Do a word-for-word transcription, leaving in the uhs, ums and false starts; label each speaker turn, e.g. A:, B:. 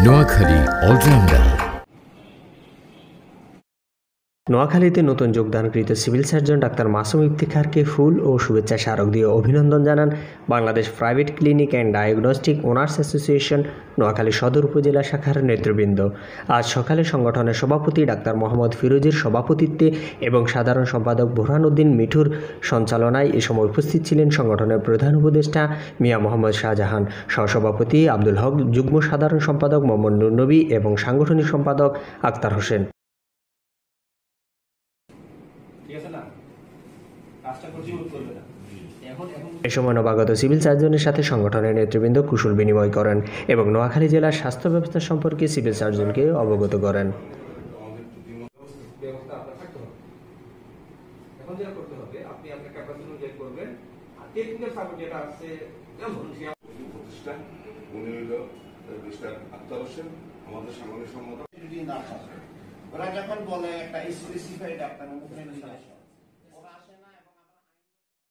A: Noakhali allrounder.
B: নোয়াখালীতে নতুন যোগদানকৃত সিভিল সার্জন ডাক্তার মাসুম ইফতিখারকে ফুল ও শুভেচ্ছা স্মারক দিয়ে অভিনন্দন জানান Bangladesh private clinic and diagnostic owners association Noakhali Sadar Upazila শাখার নেতৃবৃন্দ। আজ সকালে সংগঠনের সভাপতি ডাক্তার মোহাম্মদ ফিরোজের সভাপতিত্বে এবং সাধারণ সম্পাদক বোরহান উদ্দিন মিঠুর সঞ্চালনায় এ সময় উপস্থিত ছিলেন সংগঠনের প্রধান উপদেষ্টা মিয়া মোহাম্মদ শাহজাহান, সহসভাপতি আব্দুল হক, যুগ্ম সাধারণ সম্পাদক মোহাম্মদ নুরনবী এবং সাংগঠনিক সম্পাদক আক্তার হোসেন। এ সময় নবাগত সিভিল সার্জনের সাথে সংগঠনের নেতৃবৃন্দ কুশল বিনিময় করেন এবং নোয়াখালী জেলার স্বাস্থ্য ব্যবস্থা সম্পর্কে সিভিল সার্জনকে অবগত করেন।
C: ওরা যখন বলে একটা স্পেসিফাইড আপনার